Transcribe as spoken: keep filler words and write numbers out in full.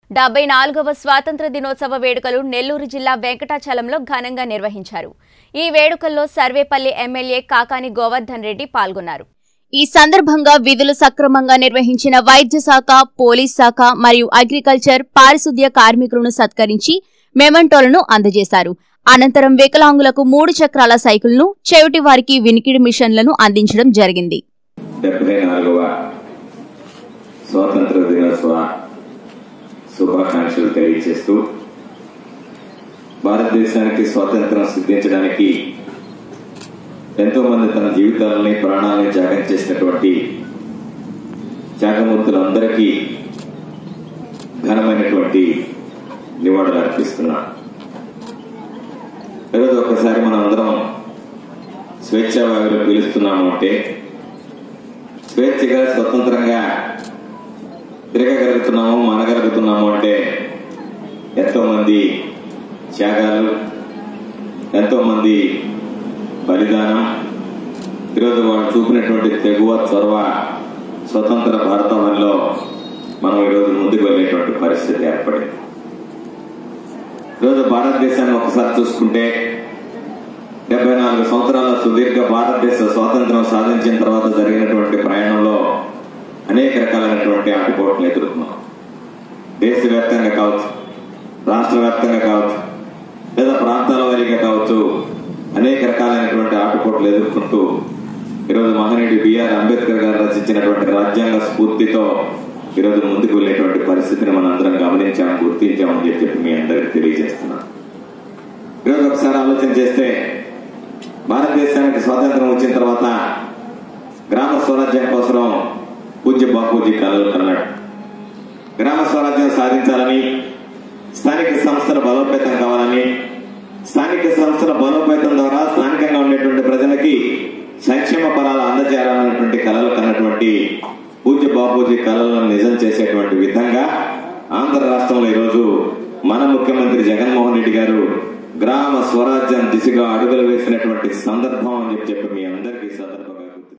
డెబ్బై నాలుగవ స్వాతంత్ర దినోత్సవ వేడుకలు నెల్లూరు జిల్లా వెంకటాచలంలో ఘనంగా నిర్వహించారు. ఈ వేడుకల్లో సర్వేపల్లి ఎమ్మెల్యే కాకాని గోవర్ధన్ రెడ్డి పాల్గొన్నారు. ఈ సందర్భంగా విధులు సక్రమంగా నిర్వహించిన వైద్య శాఖ, పోలీస్ శాఖ మరియు అగ్రికల్చర్, పారిశుద్ధ్య కార్మికులను సత్కరించి మెమెంటోలను అందజేశారు. అనంతరం వికలాంగులకు మూడు చక్రాల సైకిల్ను, చెవిటి వారికి వినికిడి మిషన్లను అందించడం జరిగింది. డెబ్బై నాలుగవ స్వాతంత్ర దినోత్సవ శుభాకాంక్షలు తెలియజేస్తూ భారతదేశానికి స్వాతంత్రం సిద్ధించడానికి ఎంతో మంది తన జీవితాలని, ప్రాణాలని త్యాగం చేసినటువంటి త్యాగమూర్తులందరికీ ఘనమైనటువంటి నివాళులు అర్పిస్తున్నా. ఈరోజు ఒక్కసారి మనం అందరం స్వేచ్ఛా వాయువులు పీలుస్తున్నాము అంటే, స్వేచ్ఛగా స్వతంత్రంగా తిరగగలుగుతున్నాము, మనగలుగుతున్నాము అంటే ఎంతో మంది త్యాగాలు, ఎంతో మంది బలిదానం, ఈరోజు వాళ్ళు చూపినటువంటి తెగువ, చొరవ స్వతంత్ర భారతంలో మనం ఈరోజు ముందుకు వెళ్ళేటువంటి పరిస్థితి ఏర్పడింది. ఈరోజు భారతదేశాన్ని ఒకసారి చూసుకుంటే డెబ్బై నాలుగు సంవత్సరాల సుదీర్ఘ భారతదేశ స్వాతంత్రం సాధించిన తర్వాత జరిగినటువంటి ప్రయాణంలో అనేక రకాలైనటువంటి ఆటుపోట్లు ఎదుర్కొన్నాం. దేశవ్యాప్తంగా కావచ్చు, రాష్ట్ర వ్యాప్తంగా కావచ్చు, లేదా ప్రాంతాల వారీగా కావచ్చు, అనేక రకాలైనటువంటి ఆటుపోట్లు ఎదుర్కొంటూ ఈరోజు మహనీయుడు బిఆర్ అంబేద్కర్ గారు రచించినటువంటి రాజ్యాంగ స్ఫూర్తితో ఈరోజు ముందుకు వెళ్లేటువంటి పరిస్థితిని మనం అందరం గమనించాము, గుర్తించామని చెప్పి మీ అందరికీ తెలియజేస్తున్నాను. ఈరోజు ఒకసారి ఆలోచన చేస్తే, భారతదేశానికి స్వాతంత్రం వచ్చిన తర్వాత గ్రామ స్వరాజ్యం కోసం పూజ్య బాపూజీ కలలు కన్నాడు. గ్రామ స్వరాజ్యం సాధించాలని, స్థానిక సంస్థల బలోపేతం కావాలని, స్థానిక సంస్థల బలోపేతం ద్వారా స్థానికంగా ఉండేటువంటి ప్రజలకి సంక్షేమ ఫలాలు అందజేయాలన్నటువంటి కలలు కన్నటువంటి పూజ్య బాపూజీ కలలను నిజం చేసేటువంటి విధంగా ఆంధ్ర రాష్ట్రంలో ఈరోజు మన ముఖ్యమంత్రి జగన్మోహన్ రెడ్డి గారు గ్రామ స్వరాజ్యం దిశగా అడుగులు వేసినటువంటి సందర్భం అని చెప్పి మీ అందరికీ సందర్భం